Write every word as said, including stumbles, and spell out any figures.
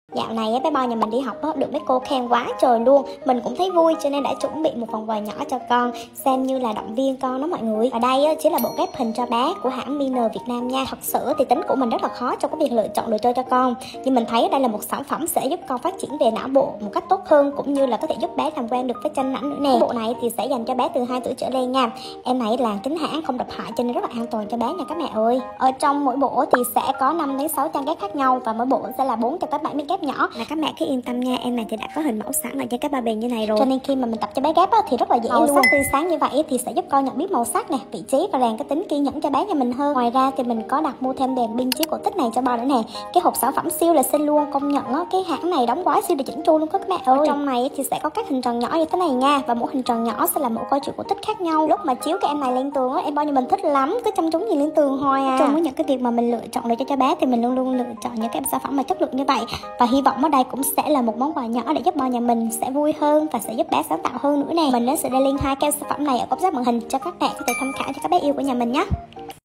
Dạo này á, bé Bo nhà mình đi học á, được mấy cô khen quá trời luôn. Mình cũng thấy vui cho nên đã chuẩn bị một phần quà nhỏ cho con, xem như là động viên con đó mọi người. Ở đây á, chính là bộ ghép hình cho bé của hãng Miner Việt Nam nha. Thật sự thì tính của mình rất là khó trong cái việc lựa chọn đồ chơi cho con, nhưng mình thấy đây là một sản phẩm sẽ giúp con phát triển về não bộ một cách tốt hơn, cũng như là có thể giúp bé làm quen được với tranh ảnh nữa nè. Bộ này thì sẽ dành cho bé từ hai tuổi trở lên nha. Em này là kính hãng không độc hại cho nên rất là an toàn cho bé nha các mẹ ơi. Ở trong mỗi bộ thì sẽ có năm đến sáu trang ghép khác nhau, và mỗi bộ sẽ là bốn cho tới bảy miếng ghép nhỏ. Là các mẹ cứ yên tâm nha, em này thì đã có hình mẫu sẵn ở trên cái bao bì như này rồi, cho nên khi mà mình tập cho bé ghép á, thì rất là dễ màu luôn. Sắc tươi sáng như vậy thì sẽ giúp con nhận biết màu sắc nè, vị trí và rèn cái tính kiên nhẫn cho bé nhà mình hơn. Ngoài ra thì mình có đặt mua thêm đèn pin chiếu cổ tích này cho Bo nữa nè. Cái hộp sản phẩm siêu là xinh luôn, công nhận á, cái hãng này đóng gói siêu là chỉnh chu luôn các mẹ ơi. Ở trong này thì sẽ có các hình tròn nhỏ như thế này nha, và mỗi hình tròn nhỏ sẽ là một câu chuyện cổ tích khác nhau. Lúc mà chiếu cái em này lên tường á, em Bo nhà mình thích lắm, cứ chăm chú nhìn lên tường hoài à. Trong những cái việc mà mình lựa chọn được cho cho bé thì mình luôn luôn lựa chọn những cái sản phẩm mà chất lượng như vậy, và hy vọng ở đây cũng sẽ là một món quà nhỏ để giúp Bo nhà mình sẽ vui hơn và sẽ giúp bé sáng tạo hơn nữa nè. Mình sẽ để link hai cái sản phẩm này ở góc dưới màn hình cho các bạn có thể tham khảo cho các bé yêu của nhà mình nhé.